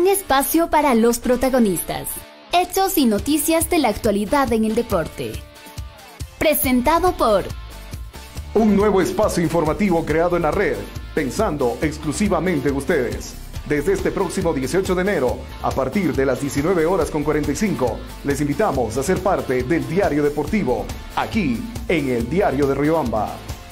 Un espacio para los protagonistas. Hechos y noticias de la actualidad en el deporte. Presentado por... Un nuevo espacio informativo creado en la red, pensando exclusivamente en ustedes. Desde este próximo 18 de enero, a partir de las 19:45, les invitamos a ser parte del Diario Deportivo, aquí en el Diario de Riobamba.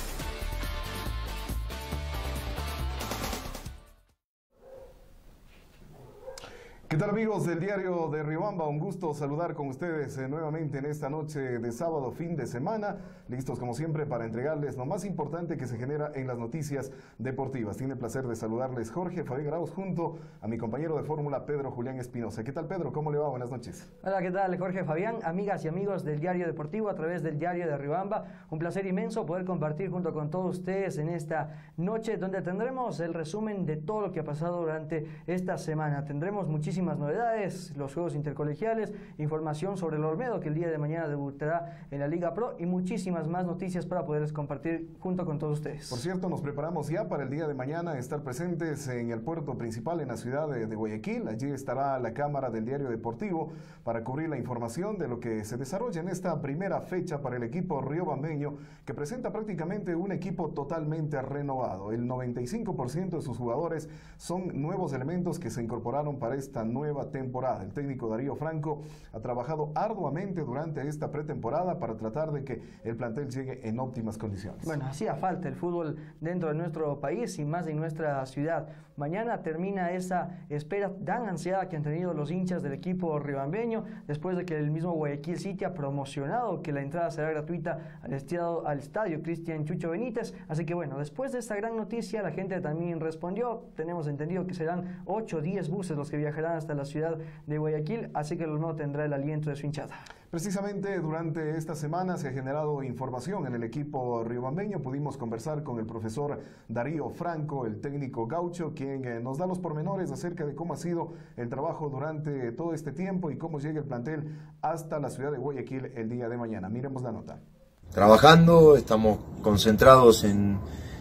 ¿Qué tal, amigos del Diario de Riobamba? Un gusto saludar con ustedes nuevamente en esta noche de sábado, fin de semana, listos como siempre para entregarles lo más importante que se genera en las noticias deportivas. Tiene el placer de saludarles Jorge Fabián Arauz junto a mi compañero de fórmula Pedro Julián Espinosa. ¿Qué tal, Pedro? ¿Cómo le va? Buenas noches. Hola, ¿qué tal, Jorge Fabián? Amigas y amigos del Diario Deportivo a través del Diario de Riobamba, un placer inmenso poder compartir junto con todos ustedes en esta noche donde tendremos el resumen de todo lo que ha pasado durante esta semana. Tendremos muchísimas novedades, los juegos intercolegiales, información sobre el Olmedo que el día de mañana debutará en la Liga Pro y muchísimas más noticias para poderles compartir junto con todos ustedes. Por cierto, nos preparamos ya para el día de mañana estar presentes en el puerto principal en la ciudad de Guayaquil. Allí estará la cámara del Diario Deportivo para cubrir la información de lo que se desarrolla en esta primera fecha para el equipo riobambeño, que presenta prácticamente un equipo totalmente renovado. El 95% de sus jugadores son nuevos elementos que se incorporaron para esta nueva temporada. El técnico Darío Franco ha trabajado arduamente durante esta pretemporada para tratar de que el plantel llegue en óptimas condiciones. Bueno, hacía falta el fútbol dentro de nuestro país y más en nuestra ciudad. Mañana termina esa espera tan ansiada que han tenido los hinchas del equipo riobambeño después de que el mismo Guayaquil City ha promocionado que la entrada será gratuita al estadio Cristian Chucho Benítez. Así que bueno, después de esta gran noticia la gente también respondió. Tenemos entendido que serán 8 o 10 buses los que viajarán hasta la ciudad de Guayaquil, así que el Olmedo tendrá el aliento de su hinchada. Precisamente durante esta semana se ha generado información en el equipo riobambeño. Pudimos conversar con el profesor Darío Franco, el técnico gaucho, quien nos da los pormenores acerca de cómo ha sido el trabajo durante todo este tiempo y cómo llega el plantel hasta la ciudad de Guayaquil el día de mañana. Miremos la nota. Trabajando, estamos concentrados en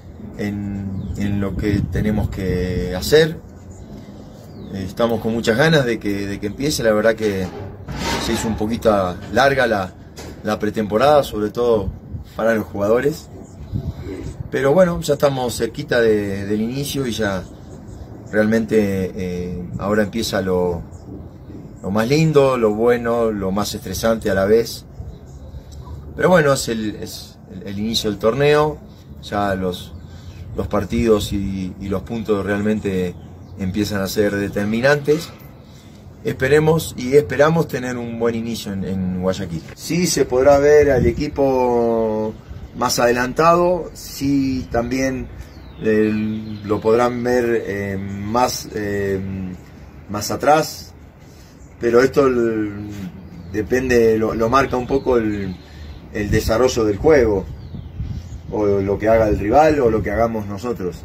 lo que tenemos que hacer. Estamos con muchas ganas de que empiece. La verdad que se hizo un poquito larga la pretemporada, sobre todo para los jugadores. Pero bueno, ya estamos cerquita del inicio y ya realmente ahora empieza lo más lindo, lo bueno, lo más estresante a la vez. Pero bueno, es el inicio del torneo. Ya los partidos y los puntos realmente empiezan a ser determinantes. Esperamos tener un buen inicio en Guayaquil. Sí se podrá ver al equipo más adelantado, sí también lo podrán ver más atrás, pero esto depende, lo marca un poco el desarrollo del juego, o lo que haga el rival o lo que hagamos nosotros.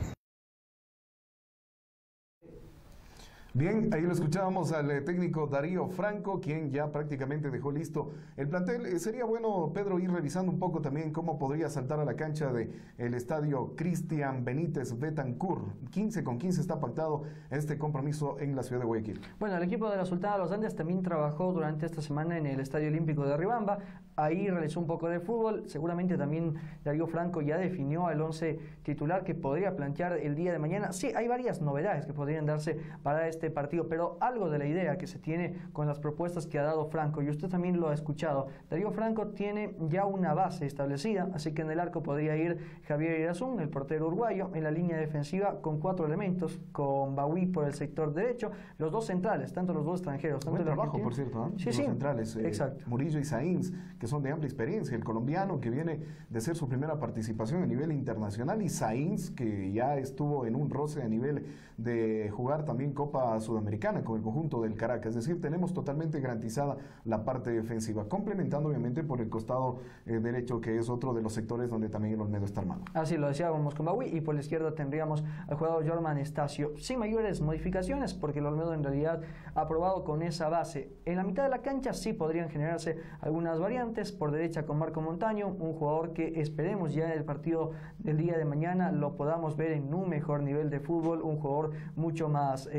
Bien, ahí lo escuchábamos al técnico Darío Franco, quien ya prácticamente dejó listo el plantel. Sería bueno, Pedro, ir revisando un poco también cómo podría saltar a la cancha del estadio Cristian Benítez Betancur. 15-15 está pactado este compromiso en la ciudad de Guayaquil. Bueno, el equipo de la Sultana de los Andes también trabajó durante esta semana en el Estadio Olímpico de Riobamba. Ahí realizó un poco de fútbol. Seguramente también Darío Franco ya definió el 11 titular que podría plantear el día de mañana. Sí, hay varias novedades que podrían darse para este partido, pero algo de la idea que se tiene con las propuestas que ha dado Franco, y usted también lo ha escuchado. Darío Franco tiene ya una base establecida, así que en el arco podría ir Javier Irazún, el portero uruguayo, en la línea defensiva con 4 elementos, con Bawi por el sector derecho, los 2 centrales, tanto los 2 extranjeros, tanto buen trabajo, por cierto, ¿eh? Sí, los sí, centrales, exacto. Murillo y Sainz, que son de amplia experiencia, el colombiano que viene de ser su primera participación a nivel internacional, y Sainz, que ya estuvo en un roce a nivel de jugar también Copa Sudamericana con el conjunto del Caracas. Es decir, tenemos totalmente garantizada la parte defensiva, complementando obviamente por el costado derecho, que es otro de los sectores donde también el Olmedo está armado. Así lo decíamos con Bawi, y por la izquierda tendríamos al jugador Jorman Estacio, sin mayores modificaciones, porque el Olmedo en realidad ha probado con esa base. En la mitad de la cancha sí podrían generarse algunas variantes, por derecha con Marco Montaño, un jugador que esperemos ya en el partido del día de mañana lo podamos ver en un mejor nivel de fútbol, un jugador mucho más rápido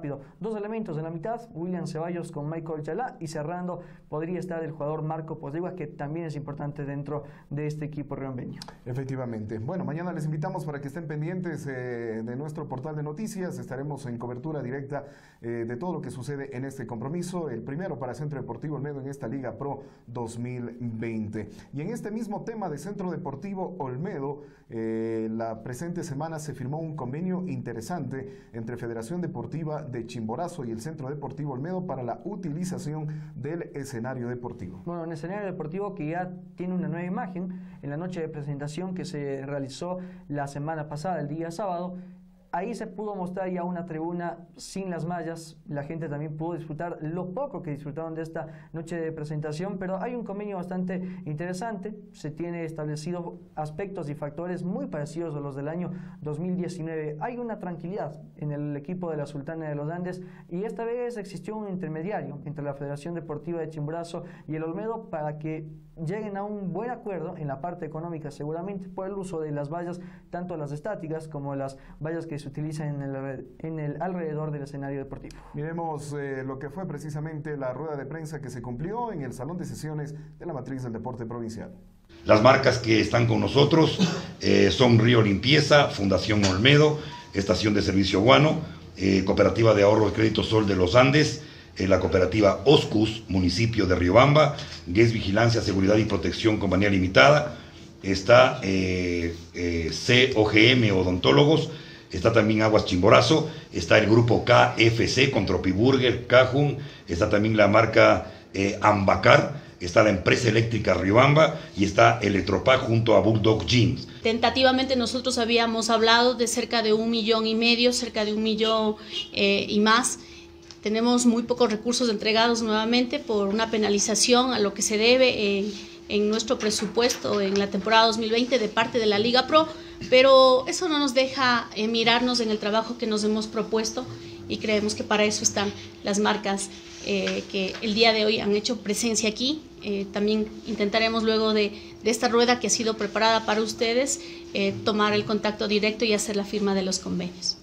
rápido. Dos elementos en la mitad, William Ceballos con Michael Chalá, y cerrando podría estar el jugador Marco Poslegua, que también es importante dentro de este equipo riobambeño. Efectivamente. Bueno, mañana les invitamos para que estén pendientes de nuestro portal de noticias. Estaremos en cobertura directa de todo lo que sucede en este compromiso, el primero para Centro Deportivo Olmedo en esta Liga Pro 2020. Y en este mismo tema de Centro Deportivo Olmedo, la presente semana se firmó un convenio interesante entre Federación Deportiva de Chimborazo y el Centro Deportivo Olmedo para la utilización del escenario deportivo. Bueno, un escenario deportivo que ya tiene una nueva imagen. En la noche de presentación que se realizó la semana pasada, el día sábado, ahí se pudo mostrar ya una tribuna sin las mallas. La gente también pudo disfrutar lo poco que disfrutaron de esta noche de presentación, pero hay un convenio bastante interesante. Se tiene establecido aspectos y factores muy parecidos a los del año 2019. Hay una tranquilidad en el equipo de la Sultana de los Andes, y esta vez existió un intermediario entre la Federación Deportiva de Chimborazo y el Olmedo para que lleguen a un buen acuerdo en la parte económica, seguramente por el uso de las vallas, tanto las estáticas como las vallas que se utilizan en el alrededor del escenario deportivo. Miremos lo que fue precisamente la rueda de prensa que se cumplió en el Salón de Sesiones de la Matriz del Deporte Provincial. Las marcas que están con nosotros son Río Limpieza, Fundación Olmedo, Estación de Servicio Guano, Cooperativa de Ahorro y Crédito Sol de los Andes, la cooperativa Oscus, municipio de Riobamba, GES Vigilancia, Seguridad y Protección, Compañía Limitada, está COGM Odontólogos, está también Aguas Chimborazo, está el grupo KFC con Tropiburger, Cajun, está también la marca Ambacar, está la empresa eléctrica Riobamba y está Electropac junto a Bulldog Jeans. Tentativamente nosotros habíamos hablado de cerca de 1,5 millones, cerca de 1 millón y más. Tenemos muy pocos recursos entregados nuevamente por una penalización a lo que se debe en nuestro presupuesto en la temporada 2020 de parte de la Liga Pro, pero eso no nos deja mirarnos en el trabajo que nos hemos propuesto, y creemos que para eso están las marcas que el día de hoy han hecho presencia aquí. También intentaremos luego de esta rueda que ha sido preparada para ustedes tomar el contacto directo y hacer la firma de los convenios.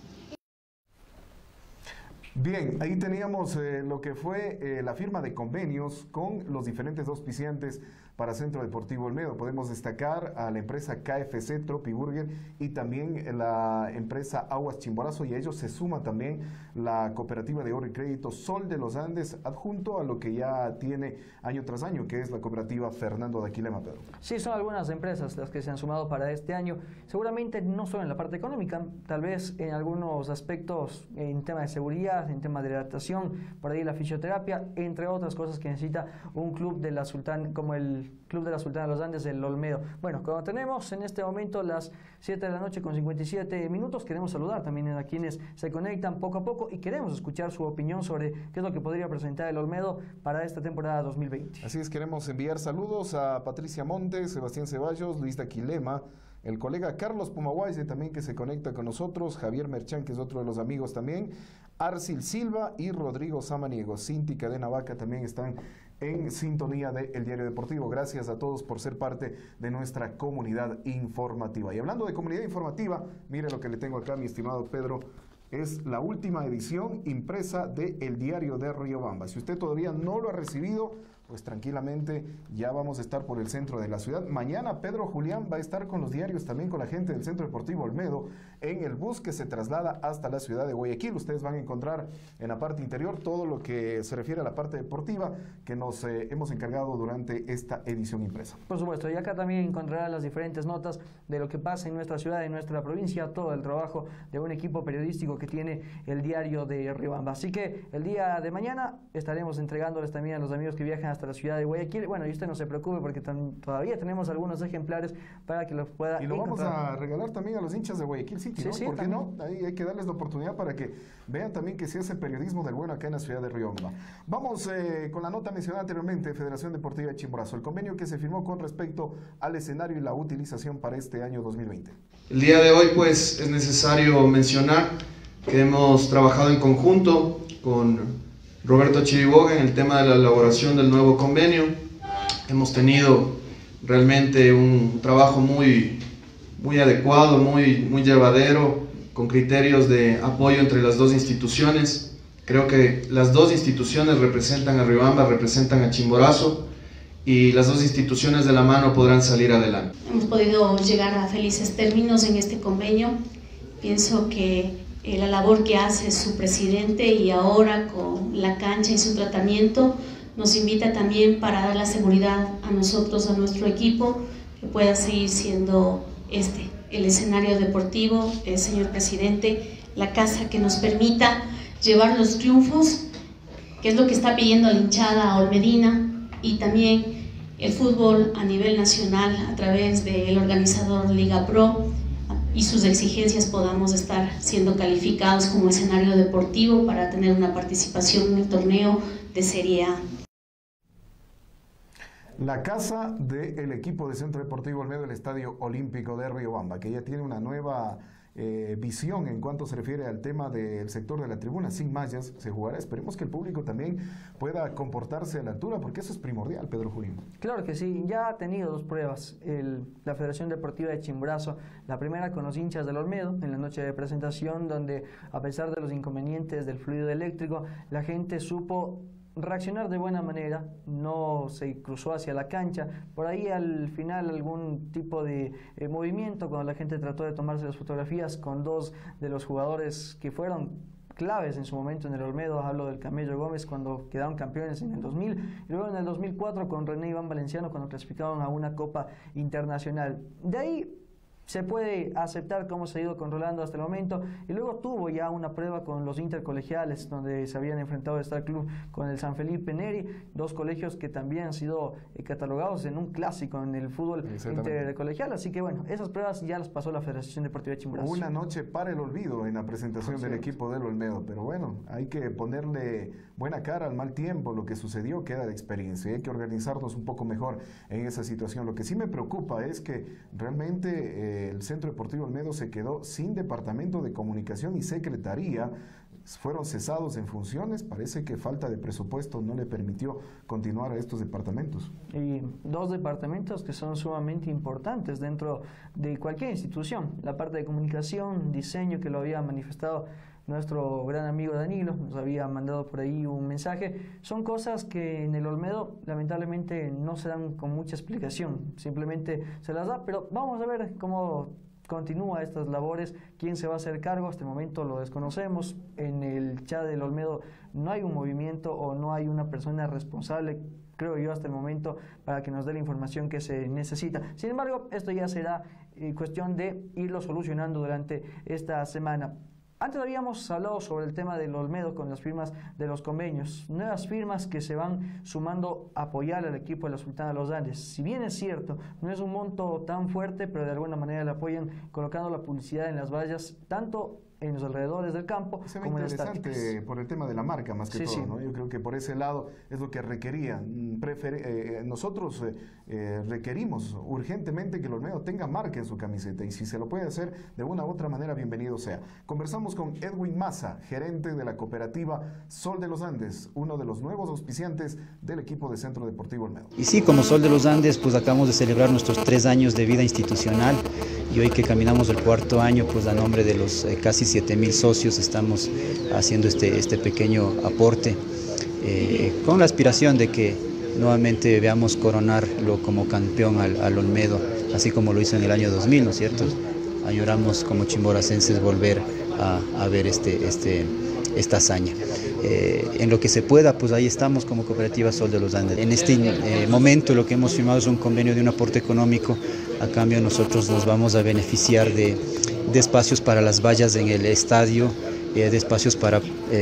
Bien, ahí teníamos lo que fue la firma de convenios con los diferentes auspiciantes para Centro Deportivo Olmedo. Podemos destacar a la empresa KFC, Tropiburger, y también la empresa Aguas Chimborazo, y a ellos se suma también la cooperativa de ahorro y crédito Sol de los Andes, adjunto a lo que ya tiene año tras año, que es la cooperativa Fernando de Aquilema, Pedro. Sí, son algunas empresas las que se han sumado para este año, seguramente no solo en la parte económica, tal vez en algunos aspectos en tema de seguridad, en tema de hidratación, por ahí la fisioterapia, entre otras cosas que necesita un club de la Sultana, como el Club de la Sultana de los Andes del Olmedo. Bueno, como tenemos en este momento las 7 de la noche con 57 minutos, queremos saludar también a quienes se conectan poco a poco y queremos escuchar su opinión sobre qué es lo que podría presentar el Olmedo para esta temporada 2020. Así es, queremos enviar saludos a Patricia Montes, Sebastián Ceballos, Luis de Aquilema, el colega Carlos Pumaguaye también, que se conecta con nosotros, Javier Merchán, que es otro de los amigos también, Arcil Silva y Rodrigo Samaniego. Cinti Cadena Vaca también están en sintonía de El Diario Deportivo. Gracias a todos por ser parte de nuestra comunidad informativa. Y hablando de comunidad informativa, mire lo que le tengo acá, mi estimado Pedro. Es la última edición impresa de El Diario de Riobamba. Si usted todavía no lo ha recibido, pues tranquilamente ya vamos a estar por el centro de la ciudad. Mañana Pedro Julián va a estar con los diarios, también con la gente del Centro Deportivo Olmedo, en el bus que se traslada hasta la ciudad de Guayaquil. Ustedes van a encontrar en la parte interior todo lo que se refiere a la parte deportiva que nos hemos encargado durante esta edición impresa. Por supuesto, y acá también encontrará las diferentes notas de lo que pasa en nuestra ciudad, en nuestra provincia, todo el trabajo de un equipo periodístico que tiene el Diario de Riobamba. Así que el día de mañana estaremos entregándoles también a los amigos que viajan hasta la ciudad de Guayaquil. Bueno, y usted no se preocupe porque todavía tenemos algunos ejemplares para que los pueda y lo encontrar. Vamos a regalar también a los hinchas de Guayaquil City, ¿no? Sí, ¿Por qué también. no? Ahí hay que darles la oportunidad para que vean también que se hace periodismo del bueno acá en la ciudad de Riobamba. Vamos con la nota mencionada anteriormente, Federación Deportiva de Chimborazo, el convenio que se firmó con respecto al escenario y la utilización para este año 2020. El día de hoy, pues, es necesario mencionar que hemos trabajado en conjunto con Roberto Chiriboga en el tema de la elaboración del nuevo convenio. Hemos tenido realmente un trabajo muy adecuado, muy llevadero, con criterios de apoyo entre las dos instituciones. Creo que las dos instituciones representan a Riobamba, representan a Chimborazo, y las dos instituciones de la mano podrán salir adelante. Hemos podido llegar a felices términos en este convenio. Pienso que la labor que hace su presidente y ahora con la cancha y su tratamiento nos invita también para dar la seguridad a nosotros, a nuestro equipo, que pueda seguir siendo el escenario deportivo, señor presidente, la casa que nos permita llevar los triunfos, que es lo que está pidiendo la hinchada olmedina, y también el fútbol a nivel nacional a través del organizador Liga Pro y sus exigencias podamos estar siendo calificados como escenario deportivo para tener una participación en el torneo de Serie A. La casa del equipo de Centro Deportivo Olmedo, el Estadio Olímpico de Riobamba, que ya tiene una nueva visión en cuanto se refiere al tema del sector de la tribuna. Sin mallas se jugará. Esperemos que el público también pueda comportarse a la altura, porque eso es primordial, Pedro Jurín. Claro que sí, ya ha tenido dos pruebas la Federación Deportiva de Chimborazo, la primera con los hinchas del Olmedo en la noche de presentación, donde a pesar de los inconvenientes del fluido eléctrico, la gente supo reaccionar de buena manera, no se cruzó hacia la cancha, por ahí al final algún tipo de movimiento cuando la gente trató de tomarse las fotografías con dos de los jugadores que fueron claves en su momento en el Olmedo. Hablo del Camello Gómez cuando quedaron campeones en el 2000 y luego en el 2004 con René Iván Valenciano cuando clasificaron a una Copa Internacional. De ahí se puede aceptar cómo se ha ido controlando hasta el momento, y luego tuvo ya una prueba con los intercolegiales donde se habían enfrentado Star Club con el San Felipe Neri, dos colegios que también han sido catalogados en un clásico en el fútbol intercolegial. Así que bueno, esas pruebas ya las pasó la Federación Deportiva de Chimborazo. Una noche para el olvido en la presentación del equipo del Olmedo, pero bueno, hay que ponerle buena cara al mal tiempo. Lo que sucedió queda de experiencia, hay que organizarnos un poco mejor en esa situación. Lo que sí me preocupa es que realmente el Centro Deportivo Olmedo se quedó sin departamento de comunicación y secretaría, fueron cesados en funciones. Parece que falta de presupuesto no le permitió continuar a estos departamentos. Y dos departamentos que son sumamente importantes dentro de cualquier institución, la parte de comunicación, diseño, que lo había manifestado nuestro gran amigo Danilo, nos había mandado por ahí un mensaje. Son cosas que en el Olmedo lamentablemente no se dan con mucha explicación, simplemente se las da, pero vamos a ver cómo continúa estas labores, quién se va a hacer cargo. Hasta el momento lo desconocemos. En el chat del Olmedo no hay un movimiento o no hay una persona responsable, creo yo, hasta el momento, para que nos dé la información que se necesita. Sin embargo, esto ya será cuestión de irlo solucionando durante esta semana. Antes habíamos hablado sobre el tema del Olmedo con las firmas de los convenios, nuevas firmas que se van sumando a apoyar al equipo de la Sultana de los Andes. Si bien es cierto, no es un monto tan fuerte, pero de alguna manera le apoyan colocando la publicidad en las vallas, tanto en los alrededores del campo como en las tácticas. Por el tema de la marca más que todo, ¿no? Yo creo que por ese lado es lo que requería. Nosotros requerimos urgentemente que el Olmedo tenga marca en su camiseta, y si se lo puede hacer de una u otra manera, bienvenido sea. Conversamos con Edwin Maza, gerente de la cooperativa Sol de los Andes, uno de los nuevos auspiciantes del equipo de Centro Deportivo Olmedo. Y sí, como Sol de los Andes, pues acabamos de celebrar nuestros 3 años de vida institucional, y hoy que caminamos el 4º año, pues a nombre de los casi 7,000 socios estamos haciendo este pequeño aporte con la aspiración de que nuevamente veamos coronarlo como campeón al Olmedo, así como lo hizo en el año 2000, ¿no es cierto? Añoramos como chimboracenses volver a ver esta hazaña. En lo que se pueda, pues ahí estamos como cooperativa Sol de los Andes. En este momento lo que hemos firmado es un convenio de un aporte económico. A cambio nosotros nos vamos a beneficiar de espacios para las vallas en el estadio, de espacios para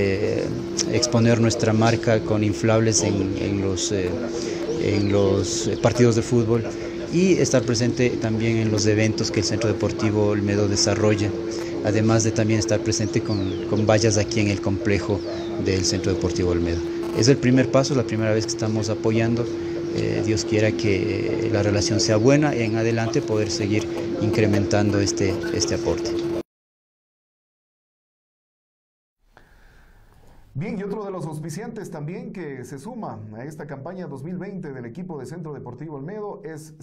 exponer nuestra marca con inflables en los partidos de fútbol, y estar presente también en los eventos que el Centro Deportivo Olmedo desarrolla, además de también estar presente con vallas aquí en el complejo del Centro Deportivo Olmedo. Es el primer paso, la primera vez que estamos apoyando. Dios quiera que la relación sea buena y en adelante poder seguir incrementando este aporte. Bien, y otro de los auspiciantes también que se suma a esta campaña 2020 del equipo de Centro Deportivo Olmedo es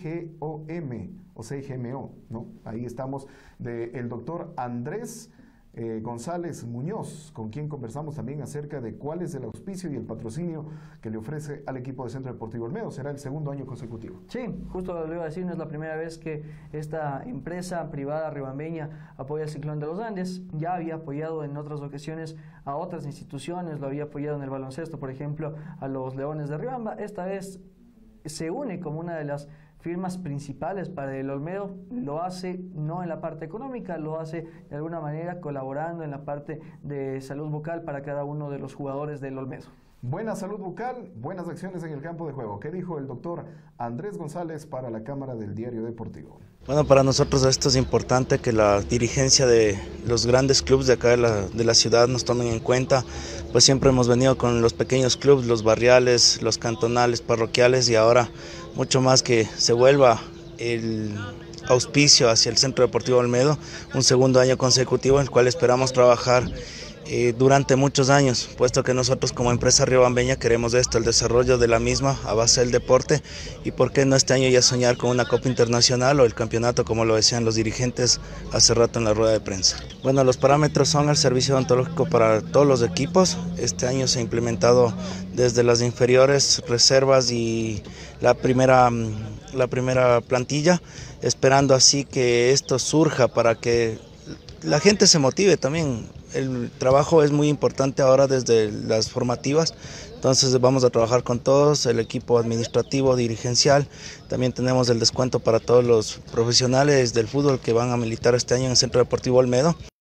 CGOM o CGMO, ¿no? Ahí estamos, del doctor Andrés González Muñoz, con quien conversamos también acerca de cuál es el auspicio y el patrocinio que le ofrece al equipo de Centro Deportivo Olmedo. Será el segundo año consecutivo. Sí, justo lo iba a decir, no es la primera vez que esta empresa privada riobambeña apoya al Ciclón de los Andes. Ya había apoyado en otras ocasiones a otras instituciones, lo había apoyado en el baloncesto, por ejemplo, a los Leones de Riobamba. Esta vez se une como una de las firmas principales para el Olmedo. Lo hace no en la parte económica, lo hace de alguna manera colaborando en la parte de salud bucal para cada uno de los jugadores del Olmedo. Buena salud bucal, buenas acciones en el campo de juego. ¿Qué dijo el doctor Andrés González para la Cámara del Diario Deportivo? Bueno, para nosotros esto es importante, que la dirigencia de los grandes clubes de acá de la ciudad nos tomen en cuenta. Pues siempre hemos venido con los pequeños clubes, los barriales, los cantonales, parroquiales, y ahora mucho más que se vuelva el auspicio hacia el Centro Deportivo Olmedo, un segundo año consecutivo en el cual esperamos trabajar durante muchos años, puesto que nosotros como empresa riobambeña queremos esto, el desarrollo de la misma a base del deporte, y por qué no este año ya soñar con una Copa Internacional o el campeonato, como lo decían los dirigentes hace rato en la rueda de prensa. Bueno, los parámetros son el servicio odontológico para todos los equipos. Este año se ha implementado desde las inferiores, reservas y la primera plantilla, esperando así que esto surja para que la gente se motive también. El trabajo es muy importante ahora desde las formativas, entonces vamos a trabajar con todos, el equipo administrativo, dirigencial. También tenemos el descuento para todos los profesionales del fútbol que van a militar este año en el Centro Deportivo Olmedo.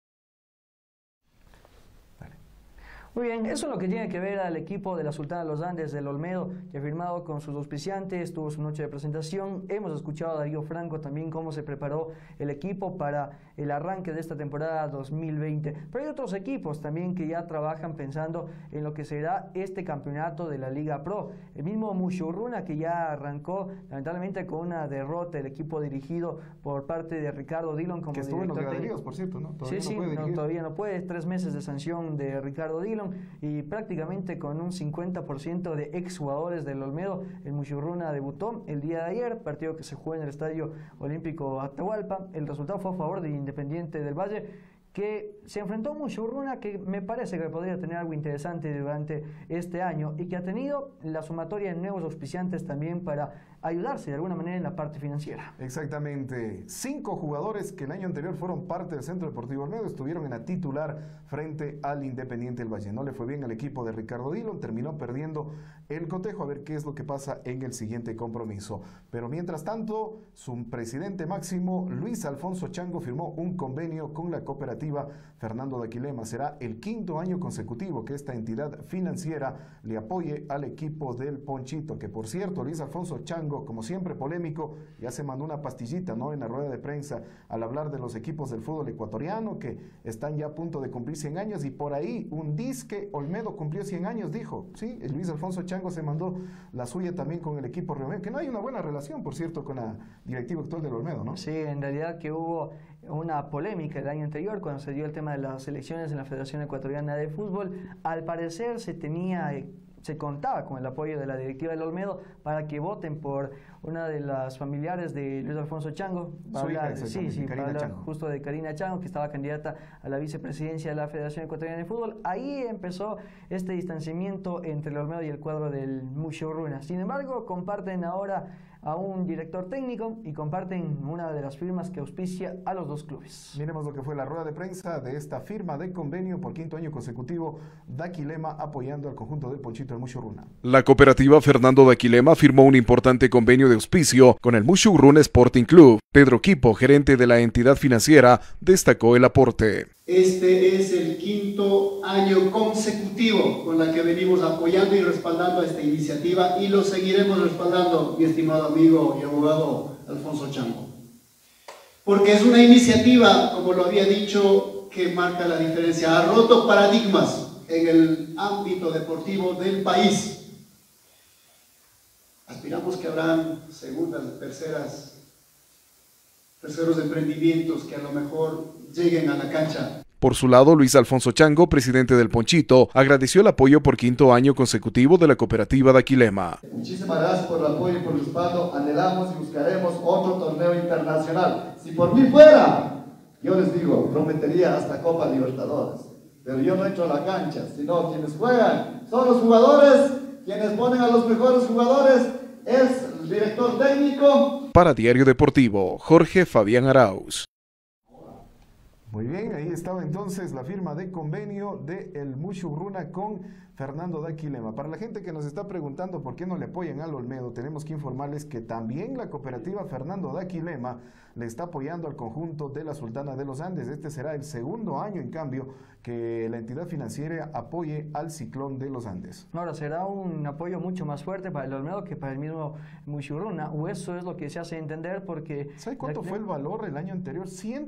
Muy bien, eso es lo que tiene que ver al equipo de la Sultana de los Andes del Olmedo, que ha firmado con sus auspiciantes, tuvo su noche de presentación. Hemos escuchado a Darío Franco también cómo se preparó el equipo para el arranque de esta temporada 2020. Pero hay otros equipos también que ya trabajan pensando en lo que será este campeonato de la Liga Pro. El mismo Mushurruna, que ya arrancó lamentablemente con una derrota, el equipo dirigido por parte de Ricardo Dillon como que estuvo en los director graderíos, por cierto, ¿no? Todavía no puede. 3 meses de sanción de Ricardo Dillon, y prácticamente con un 50% de exjugadores del Olmedo. El Mushurruna debutó el día de ayer, partido que se jugó en el Estadio Olímpico Atahualpa. El resultado fue a favor de Independiente del Valle, que se enfrentó a un Mushurruna que me parece que podría tener algo interesante durante este año, y que ha tenido la sumatoria de nuevos auspiciantes también para ayudarse de alguna manera en la parte financiera. Exactamente. 5 jugadores que el año anterior fueron parte del Centro Deportivo Olmedo estuvieron en la titular frente al Independiente del Valle. No le fue bien al equipo de Ricardo Dillon, terminó perdiendo el cotejo, a ver qué es lo que pasa en el siguiente compromiso. Pero mientras tanto, su presidente máximo, Luis Alfonso Chango, firmó un convenio con la cooperativa Fernando de Aquilema. Será el 5º año consecutivo que esta entidad financiera le apoye al equipo del Ponchito, que por cierto, Luis Alfonso Chango, como siempre polémico, ya se mandó una pastillita, ¿no?, en la rueda de prensa al hablar de los equipos del fútbol ecuatoriano que están ya a punto de cumplir 100 años, y por ahí un disque Olmedo cumplió 100 años, dijo. Sí, el Luis Alfonso Chango se mandó la suya también con el equipo Riobambeña, que no hay una buena relación, por cierto, con la directiva actual del Olmedo, ¿no? Sí, en realidad que hubo una polémica el año anterior cuando se dio el tema de las elecciones en la Federación Ecuatoriana de Fútbol. Al parecer se contaba con el apoyo de la directiva del Olmedo para que voten por una de las familiares de Luis Alfonso Chango. Justo de Karina Chango, que estaba candidata a la vicepresidencia de la Federación Ecuatoriana de Fútbol. Ahí empezó este distanciamiento entre el Olmedo y el cuadro del Mushurruna. Sin embargo, comparten ahora a un director técnico y comparten una de las firmas que auspicia a los dos clubes. Miremos lo que fue la rueda de prensa de esta firma de convenio por 5º año consecutivo de Aquilema apoyando al conjunto del Ponchito del Mushurruna. La cooperativa Fernando de Aquilema firmó un importante convenio de auspicio con el Mushurruna Sporting Club. Pedro Quipo, gerente de la entidad financiera, destacó el aporte. Este es el 5º año consecutivo con la que venimos apoyando y respaldando a esta iniciativa, y lo seguiremos respaldando, mi estimado amigo y abogado Alfonso Chango. Porque es una iniciativa, como lo había dicho, que marca la diferencia, ha roto paradigmas en el ámbito deportivo del país. Aspiramos que habrán segundas, terceros emprendimientos que a lo mejor lleguen a la cancha. Por su lado, Luis Alfonso Chango, presidente del Ponchito, agradeció el apoyo por 5º año consecutivo de la cooperativa de Aquilema. Muchísimas gracias por el apoyo y por el respaldo. Anhelamos y buscaremos otro torneo internacional. Si por mí fuera, Yo les digo, prometería hasta Copa Libertadores, pero yo no entro a la cancha, sino quienes juegan son los jugadores, quienes ponen a los mejores jugadores es el director técnico. Para Diario Deportivo, Jorge Fabián Arauz. Muy bien, ahí estaba entonces la firma de convenio de el Mushurruna con Fernando Daquilema. Para la gente que nos está preguntando por qué no le apoyan al Olmedo, tenemos que informarles que también la cooperativa Fernando Daquilema le está apoyando al conjunto de la Sultana de los Andes. Este será el segundo año, en cambio, que la entidad financiera apoye al Ciclón de los Andes. Ahora, será un apoyo mucho más fuerte para el Olmedo que para el mismo Mushurruna, o eso es lo que se hace entender, porque... ¿Sabe cuánto fue el valor el año anterior?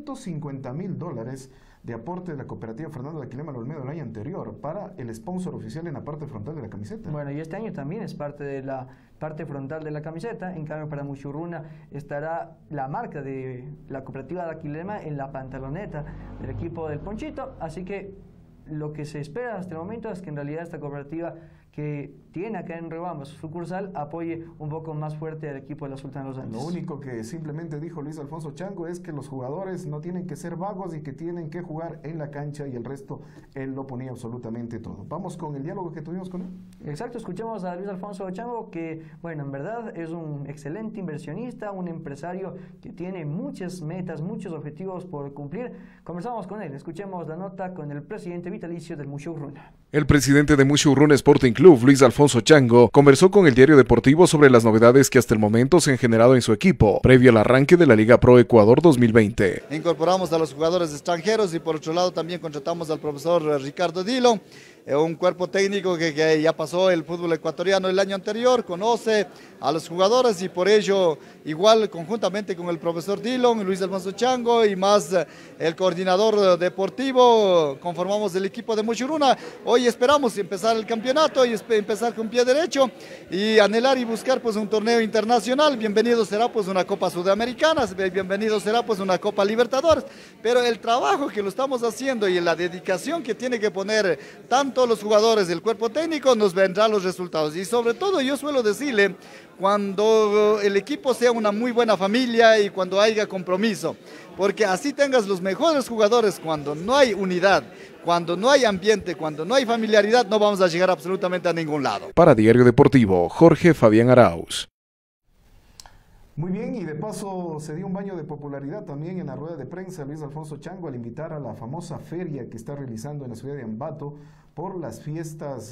$150,000 de aporte de la cooperativa Fernando Daquilema al Olmedo el año anterior para el sponsor oficial en la parte frontal de la camiseta. Bueno, y este año también es parte de la parte frontal de la camiseta. En cambio, para Mushurruna estará la marca de la cooperativa Daquilema en la pantaloneta del equipo del Ponchito. Así que lo que se espera hasta el momento es que en realidad esta cooperativa que tiene acá en Riobamba su sucursal apoye un poco más fuerte al equipo de la Sultana de los Andes. Lo único que simplemente dijo Luis Alfonso Chango es que los jugadores no tienen que ser vagos y que tienen que jugar en la cancha, y el resto él lo ponía absolutamente todo. Vamos con el diálogo que tuvimos con él. Exacto, escuchemos a Luis Alfonso Chango, que bueno, en verdad es un excelente inversionista, un empresario que tiene muchas metas, muchos objetivos por cumplir. Conversamos con él, escuchemos la nota con el presidente vitalicio del Mushurruna. El presidente de Mushurruna Sporting Club, Luis Alfonso Chango, conversó con el Diario Deportivo sobre las novedades que hasta el momento se han generado en su equipo, previo al arranque de la Liga Pro Ecuador 2020. Incorporamos a los jugadores extranjeros y por otro lado también contratamos al profesor Ricardo Dillon, un cuerpo técnico que ya pasó el fútbol ecuatoriano el año anterior, conoce a los jugadores y por ello, igual conjuntamente con el profesor Dillon, Luis Alfonso Chango y más el coordinador deportivo, conformamos el equipo de Mushurruna. Hoy esperamos empezar el campeonato y empezar con pie derecho y anhelar y buscar pues un torneo internacional. Bienvenido será pues una Copa Sudamericana, bienvenido será pues una Copa Libertadores, pero el trabajo que lo estamos haciendo y la dedicación que tiene que poner tanto los jugadores del cuerpo técnico, nos vendrán los resultados. Y sobre todo yo suelo decirle, cuando el equipo sea una muy buena familia y cuando haya compromiso, porque así tengas los mejores jugadores, cuando no hay unidad, cuando no hay ambiente, cuando no hay familiaridad, no vamos a llegar absolutamente a ningún lado. Para Diario Deportivo, Jorge Fabián Arauz. Muy bien, y de paso se dio un baño de popularidad también en la rueda de prensa Luis Alfonso Chango al invitar a la famosa feria que está realizando en la ciudad de Ambato por las fiestas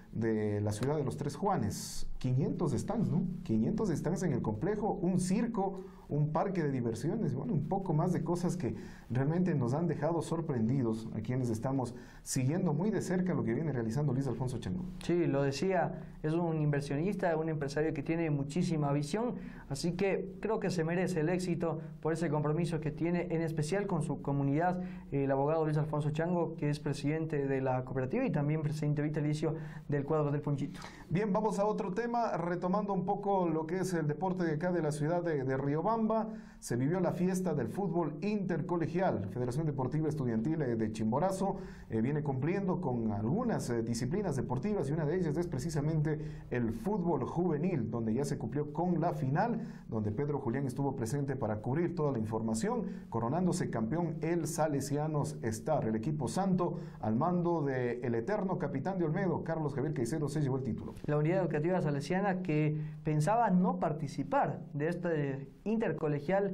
de la ciudad de los Tres Juanes. 500 stands, ¿no? 500 stands en el complejo, un circo, un parque de diversiones, bueno, un poco más de cosas que realmente nos han dejado sorprendidos a quienes estamos siguiendo muy de cerca lo que viene realizando Luis Alfonso Chango. Sí, lo decía, es un inversionista, un empresario que tiene muchísima visión, así que creo que se merece el éxito por ese compromiso que tiene, en especial con su comunidad, el abogado Luis Alfonso Chango, que es presidente de la cooperativa y también presidente vitalicio del cuadro del Ponchito. Bien, vamos a otro tema, retomando un poco lo que es el deporte de acá de la ciudad de Riobamba. Se vivió la fiesta del fútbol intercolegial. Federación Deportiva Estudiantil de Chimborazo viene cumpliendo con algunas disciplinas deportivas y una de ellas es precisamente el fútbol juvenil, donde ya se cumplió con la final, donde Pedro Julián estuvo presente para cubrir toda la información, coronándose campeón el Salesianos Star. El equipo santo, al mando del eterno capitán de Olmedo, Carlos Javier Caicedo, se llevó el título. La unidad educativa salesiana que pensaba no participar de este intercolegial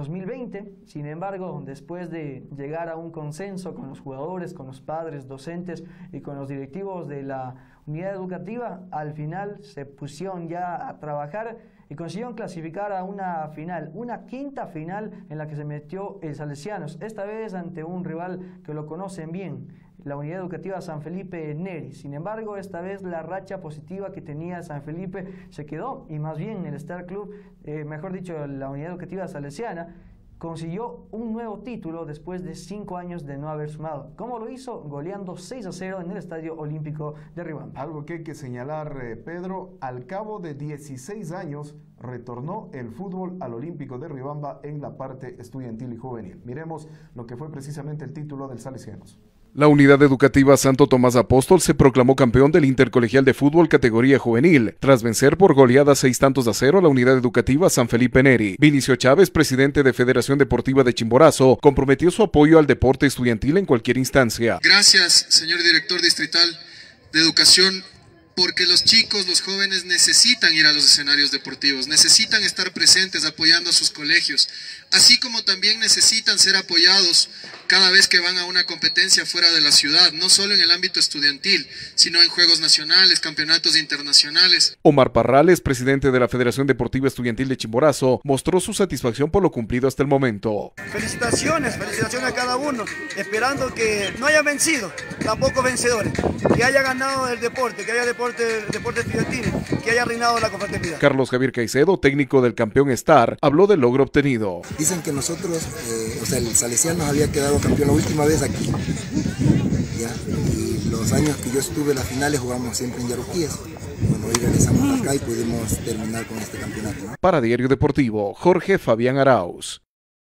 2020, sin embargo, después de llegar a un consenso con los jugadores, con los padres, docentes y con los directivos de la unidad educativa, al final se pusieron ya a trabajar y consiguieron clasificar a una final, una quinta final en la que se metió el Salesianos, esta vez ante un rival que lo conocen bien, la unidad educativa San Felipe Neri. Sin embargo, esta vez la racha positiva que tenía San Felipe se quedó y más bien el Star Club, mejor dicho, la unidad educativa salesiana, consiguió un nuevo título después de 5 años de no haber sumado. ¿Cómo lo hizo? Goleando 6-0 en el Estadio Olímpico de Riobamba. Algo que hay que señalar, Pedro, al cabo de 16 años retornó el fútbol al Olímpico de Riobamba en la parte estudiantil y juvenil. Miremos lo que fue precisamente el título del Salesianos. La unidad educativa Santo Tomás Apóstol se proclamó campeón del Intercolegial de Fútbol categoría juvenil, tras vencer por goleada 6-0 a la unidad educativa San Felipe Neri. Vinicio Chávez, presidente de Federación Deportiva de Chimborazo, comprometió su apoyo al deporte estudiantil en cualquier instancia. Gracias, señor director distrital de Educación, porque los chicos, los jóvenes necesitan ir a los escenarios deportivos, necesitan estar presentes apoyando a sus colegios, así como también necesitan ser apoyados cada vez que van a una competencia fuera de la ciudad, no solo en el ámbito estudiantil, sino en juegos nacionales, campeonatos internacionales. Omar Parrales, presidente de la Federación Deportiva Estudiantil de Chimborazo, mostró su satisfacción por lo cumplido hasta el momento. Felicitaciones a cada uno, esperando que no haya vencido, tampoco vencedores, que haya ganado el deporte, que haya deporte estudiantil, que haya reinado la confraternidad. Carlos Javier Caicedo, técnico del campeón Star, habló del logro obtenido. Dicen que nosotros, el Salesiano había quedado campeón la última vez aquí, ¿ya? Y los años que yo estuve en las finales jugamos siempre en Yaruquíes. Bueno, hoy regresamos acá y pudimos terminar con este campeonato, ¿no? Para Diario Deportivo, Jorge Fabián Arauz.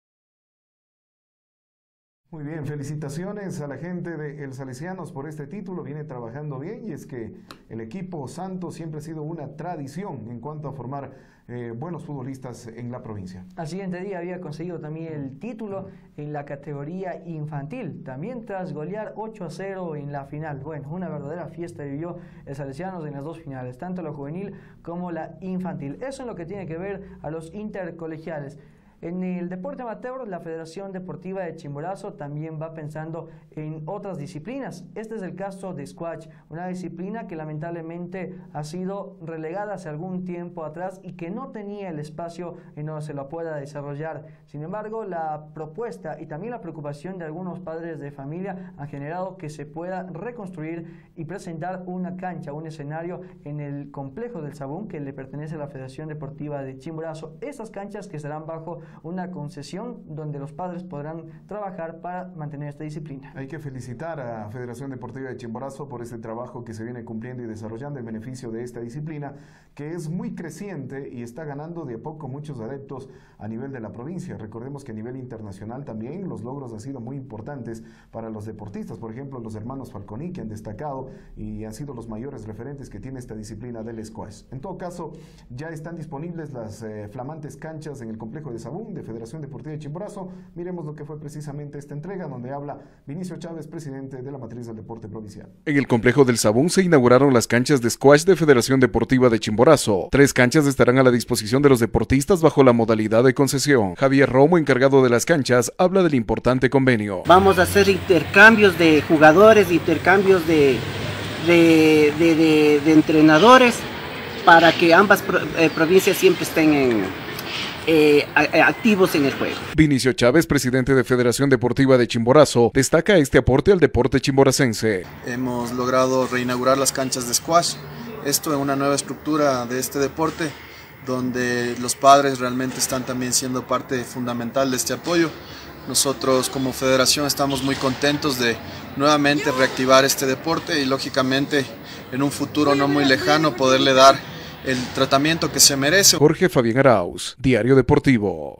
Muy bien, felicitaciones a la gente de El Salesianos por este título, viene trabajando bien y es que el equipo Santo siempre ha sido una tradición en cuanto a formar buenos futbolistas en la provincia. Al siguiente día había conseguido también el título en la categoría infantil, también tras golear 8-0 en la final. Bueno, una verdadera fiesta vivió el Salesianos en las dos finales, tanto la juvenil como la infantil. Eso es lo que tiene que ver a los intercolegiales. En el deporte amateur, la Federación Deportiva de Chimborazo también va pensando en otras disciplinas. Este es el caso de squash, una disciplina que lamentablemente ha sido relegada hace algún tiempo atrás y que no tenía el espacio en donde se lo pueda desarrollar. Sin embargo, la propuesta y también la preocupación de algunos padres de familia han generado que se pueda reconstruir y presentar una cancha, un escenario en el complejo del Sabún que le pertenece a la Federación Deportiva de Chimborazo. Estas canchas que estarán bajo una concesión donde los padres podrán trabajar para mantener esta disciplina. Hay que felicitar a Federación Deportiva de Chimborazo por este trabajo que se viene cumpliendo y desarrollando en beneficio de esta disciplina, que es muy creciente y está ganando de a poco muchos adeptos a nivel de la provincia. Recordemos que a nivel internacional también los logros han sido muy importantes para los deportistas. Por ejemplo, los hermanos Falconi, que han destacado y han sido los mayores referentes que tiene esta disciplina del squash. En todo caso, ya están disponibles las flamantes canchas en el complejo de Sabún de Federación Deportiva de Chimborazo. Miremos lo que fue precisamente esta entrega, donde habla Vinicio Chávez, presidente de la matriz del deporte provincial. En el complejo del Sabún se inauguraron las canchas de squash de Federación Deportiva de Chimborazo. 3 canchas estarán a la disposición de los deportistas bajo la modalidad de concesión. Javier Romo, encargado de las canchas, habla del importante convenio. Vamos a hacer intercambios de jugadores, intercambios de entrenadores para que ambas provincias siempre estén activos en el juego. Vinicio Chávez, presidente de Federación Deportiva de Chimborazo, destaca este aporte al deporte chimboracense. Hemos logrado reinaugurar las canchas de squash, esto en una nueva estructura de este deporte, donde los padres realmente están también siendo parte fundamental de este apoyo. Nosotros como federación estamos muy contentos de nuevamente reactivar este deporte y lógicamente en un futuro no muy lejano poderle dar el tratamiento que se merece. Jorge Fabián Arauz, Diario Deportivo.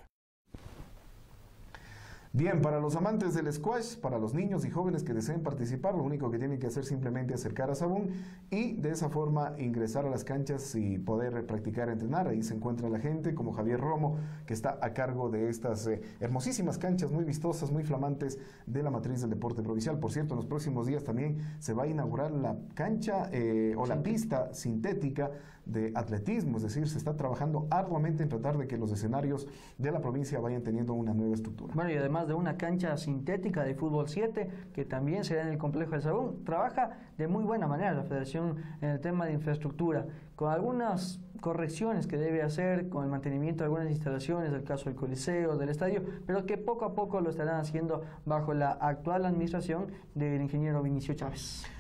Bien, para los amantes del squash, para los niños y jóvenes que deseen participar, lo único que tienen que hacer es simplemente acercar a Sabún y de esa forma ingresar a las canchas y poder practicar, entrenar. Ahí se encuentra la gente como Javier Romo, que está a cargo de estas hermosísimas canchas muy vistosas, muy flamantes de la matriz del deporte provincial. Por cierto, en los próximos días también se va a inaugurar la cancha o la pista sintética de atletismo, es decir, se está trabajando arduamente en tratar de que los escenarios de la provincia vayan teniendo una nueva estructura. Bueno, y además de una cancha sintética de fútbol 7, que también será en el complejo del Sabún, trabaja de muy buena manera la Federación en el tema de infraestructura, con algunas correcciones que debe hacer, con el mantenimiento de algunas instalaciones, del caso del Coliseo, del estadio, pero que poco a poco lo estarán haciendo bajo la actual administración del ingeniero Vinicio Chávez.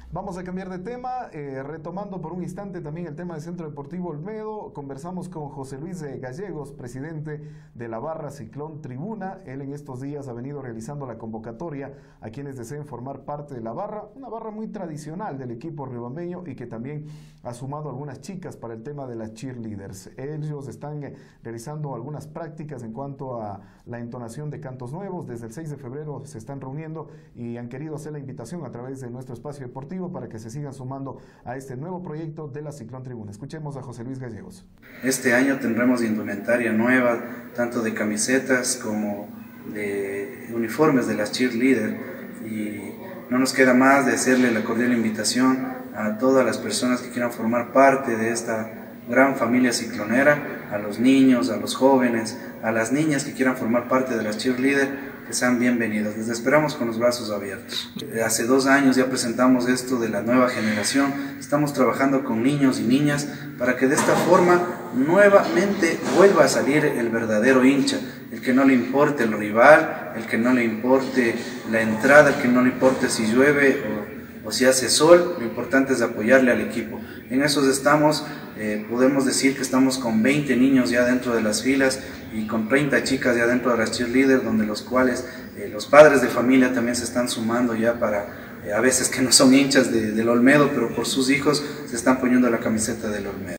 Vamos a cambiar de tema, retomando por un instante también el tema del Centro Deportivo Olmedo. Conversamos con José Luis Gallegos, presidente de la barra Ciclón Tribuna. Él en estos días ha venido realizando la convocatoria a quienes deseen formar parte de la barra, una barra muy tradicional del equipo riobambeño y que también ha sumado algunas chicas para el tema de las cheerleaders. Ellos están realizando algunas prácticas en cuanto a la entonación de cantos nuevos. Desde el 6 de febrero se están reuniendo y han querido hacer la invitación a través de nuestro espacio deportivo para que se sigan sumando a este nuevo proyecto de la Ciclón Tribuna. Escuchemos a José Luis Gallegos. Este año tendremos indumentaria nueva, tanto de camisetas como de uniformes de las cheerleaders, y no nos queda más de hacerle la cordial invitación a todas las personas que quieran formar parte de esta gran familia ciclonera, a los niños, a los jóvenes, a las niñas que quieran formar parte de las cheerleaders, que sean bienvenidos. Les esperamos con los brazos abiertos. Hace 2 años ya presentamos esto de la nueva generación. Estamos trabajando con niños y niñas para que de esta forma nuevamente vuelva a salir el verdadero hincha, el que no le importe el rival, el que no le importe la entrada, el que no le importe si llueve o si hace sol. Lo importante es apoyarle al equipo. En esos estamos. Podemos decir que estamos con 20 niños ya dentro de las filas y con 30 chicas ya dentro de las cheerleaders, donde los cuales los padres de familia también se están sumando ya para, a veces que no son hinchas del Olmedo, pero por sus hijos se están poniendo la camiseta del Olmedo.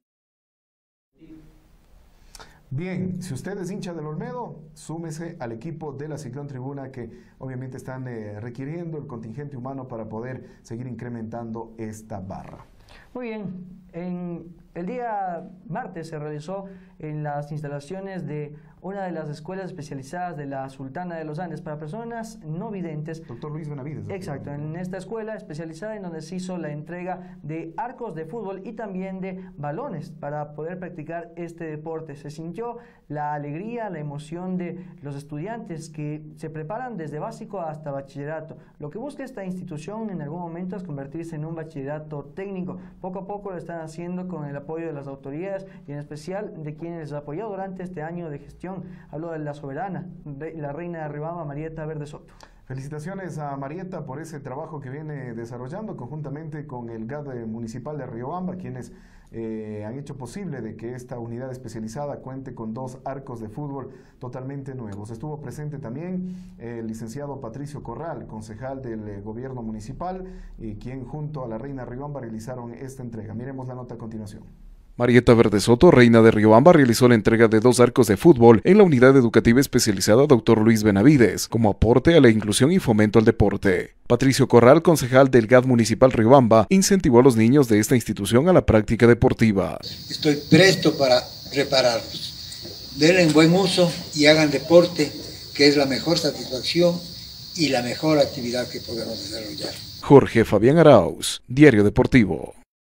Bien, si usted es hincha del Olmedo, súmese al equipo de la Ciclón Tribuna, que obviamente están requiriendo el contingente humano para poder seguir incrementando esta barra. Muy bien, el día martes se realizó en las instalaciones de una de las escuelas especializadas de la Sultana de los Andes para personas no videntes. Doctor Luis Benavides. Exacto, en esta escuela especializada en donde se hizo la entrega de arcos de fútbol y también de balones para poder practicar este deporte. Se sintió la alegría, la emoción de los estudiantes que se preparan desde básico hasta bachillerato. Lo que busca esta institución en algún momento es convertirse en un bachillerato técnico. Poco a poco lo están haciendo con el apoyo de las autoridades y en especial de quienes les apoyó durante este año de gestión. Hablo de la soberana, la reina de Riobamba, Marieta Verde Soto. Felicitaciones a Marieta por ese trabajo que viene desarrollando conjuntamente con el GAD municipal de Riobamba, quienes han hecho posible de que esta unidad especializada cuente con 2 arcos de fútbol totalmente nuevos. Estuvo presente también el licenciado Patricio Corral, concejal del gobierno municipal, quien junto a la reina de Riobamba realizaron esta entrega. Miremos la nota a continuación. Marieta Verde Soto, reina de Riobamba, realizó la entrega de 2 arcos de fútbol en la unidad educativa especializada Dr. Luis Benavides, como aporte a la inclusión y fomento al deporte. Patricio Corral, concejal del GAD municipal Riobamba, incentivó a los niños de esta institución a la práctica deportiva. Estoy presto para prepararlos. Denle en buen uso y hagan deporte, que es la mejor satisfacción y la mejor actividad que podemos desarrollar. Jorge Fabián Arauz, Diario Deportivo.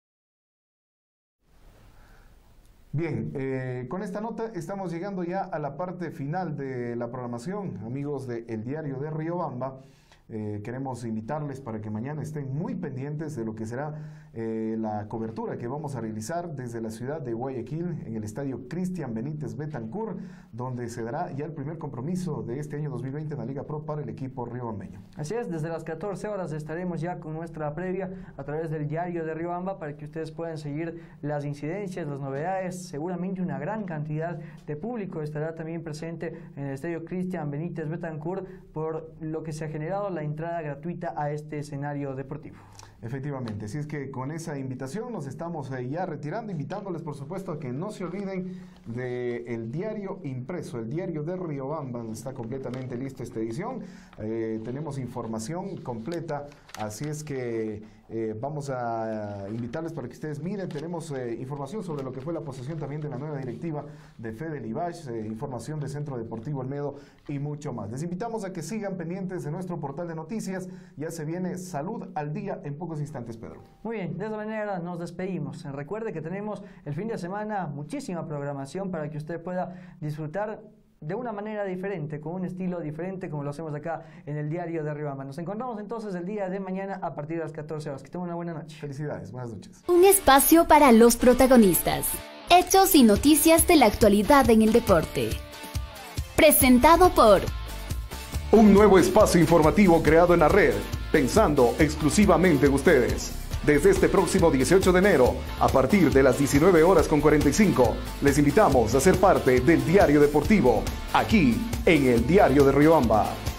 Bien, con esta nota estamos llegando ya a la parte final de la programación, amigos de El Diario de Riobamba. Queremos invitarles para que mañana estén muy pendientes de lo que será la cobertura que vamos a realizar desde la ciudad de Guayaquil en el estadio Cristian Benítez Betancur, donde se dará ya el primer compromiso de este año 2020 en la Liga Pro para el equipo riobambeño. Así es, desde las 14 horas estaremos ya con nuestra previa a través del Diario de Riobamba para que ustedes puedan seguir las incidencias, las novedades. Seguramente una gran cantidad de público estará también presente en el estadio Cristian Benítez Betancur, por lo que se ha generado la entrada gratuita a este escenario deportivo. Efectivamente, así es que con esa invitación nos estamos ya retirando, invitándoles por supuesto a que no se olviden del diario impreso, el Diario de Riobamba. Está completamente listo esta edición, tenemos información completa, así es que vamos a invitarles para que ustedes miren. Tenemos información sobre lo que fue la posesión también de la nueva directiva de Fede Libash, información de Centro Deportivo Olmedo y mucho más. Les invitamos a que sigan pendientes de nuestro portal de noticias. Ya se viene Salud al Día en pocos instantes, Pedro. Muy bien, de esta manera nos despedimos. Recuerde que tenemos el fin de semana muchísima programación para que usted pueda disfrutar de una manera diferente, con un estilo diferente, como lo hacemos acá en el Diario de Riobamba. Nos encontramos entonces el día de mañana a partir de las 14 horas. Que tengan una buena noche. Felicidades, buenas noches. Un espacio para los protagonistas. Hechos y noticias de la actualidad en el deporte. Presentado por... Un nuevo espacio informativo creado en la red, pensando exclusivamente en ustedes. Desde este próximo 18 de enero, a partir de las 19:45, les invitamos a ser parte del Diario Deportivo, aquí en el Diario de Riobamba.